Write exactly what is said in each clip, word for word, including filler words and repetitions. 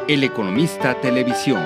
El Economista Televisión.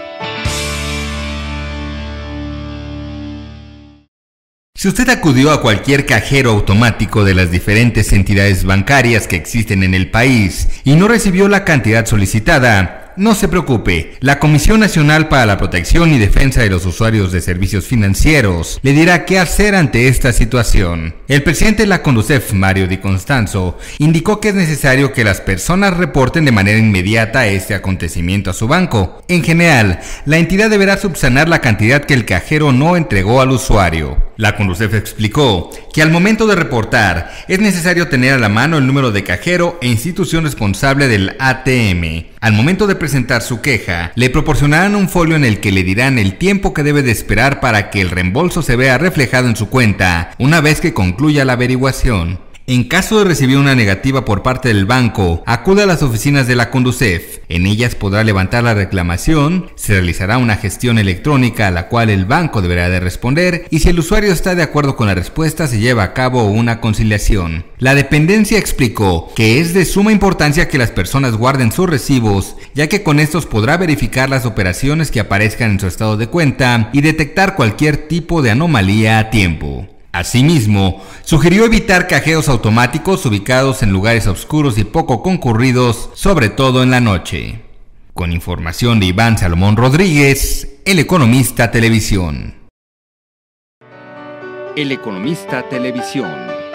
Si usted acudió a cualquier cajero automático de las diferentes entidades bancarias que existen en el país y no recibió la cantidad solicitada, no se preocupe, la Comisión Nacional para la Protección y Defensa de los Usuarios de Servicios Financieros le dirá qué hacer ante esta situación. El presidente de la Conducef, Mario Di Constanzo, indicó que es necesario que las personas reporten de manera inmediata este acontecimiento a su banco. En general, la entidad deberá subsanar la cantidad que el cajero no entregó al usuario. La Conducef explicó que al momento de reportar es necesario tener a la mano el número de cajero e institución responsable del A T M. Al momento de presentar su queja, le proporcionarán un folio en el que le dirán el tiempo que debe de esperar para que el reembolso se vea reflejado en su cuenta una vez que concluya la averiguación. En caso de recibir una negativa por parte del banco, acude a las oficinas de la Conducef. En ellas podrá levantar la reclamación, se realizará una gestión electrónica a la cual el banco deberá de responder y si el usuario está de acuerdo con la respuesta se lleva a cabo una conciliación. La dependencia explicó que es de suma importancia que las personas guarden sus recibos, ya que con estos podrá verificar las operaciones que aparezcan en su estado de cuenta y detectar cualquier tipo de anomalía a tiempo. Asimismo, sugirió evitar cajeros automáticos ubicados en lugares oscuros y poco concurridos, sobre todo en la noche. Con información de Iván Salomón Rodríguez, El Economista Televisión. El Economista Televisión.